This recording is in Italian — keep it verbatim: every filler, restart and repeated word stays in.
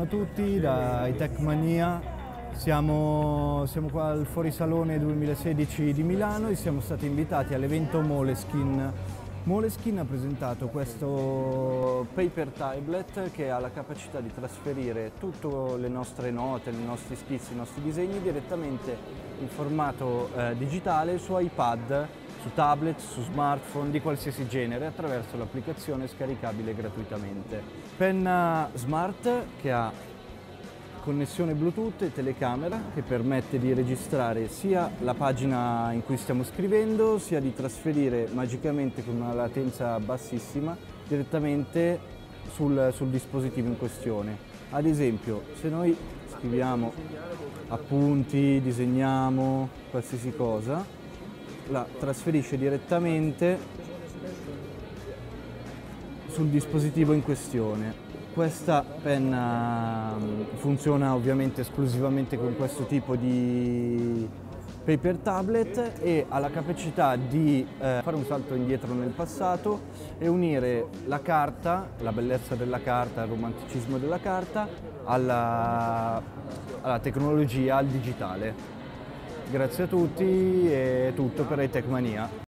tutti da iTechMania, siamo, siamo qua al Fuorisalone duemilasedici di Milano e siamo stati invitati all'evento Moleskine. Moleskine ha presentato questo paper tablet che ha la capacità di trasferire tutte le nostre note, i nostri schizzi, i nostri disegni direttamente in formato eh, digitale su iPad, su tablet, su smartphone di qualsiasi genere attraverso l'applicazione scaricabile gratuitamente. Penna smart che ha connessione Bluetooth e telecamera che permette di registrare sia la pagina in cui stiamo scrivendo sia di trasferire magicamente con una latenza bassissima direttamente sul, sul dispositivo in questione. Ad esempio, se noi scriviamo appunti, disegniamo qualsiasi cosa, la trasferisce direttamente sul dispositivo in questione. Questa penna funziona ovviamente esclusivamente con questo tipo di paper tablet e ha la capacità di eh, fare un salto indietro nel passato e unire la carta, la bellezza della carta, il romanticismo della carta, alla, alla tecnologia, al digitale. Grazie a tutti, è tutto per iTechMania.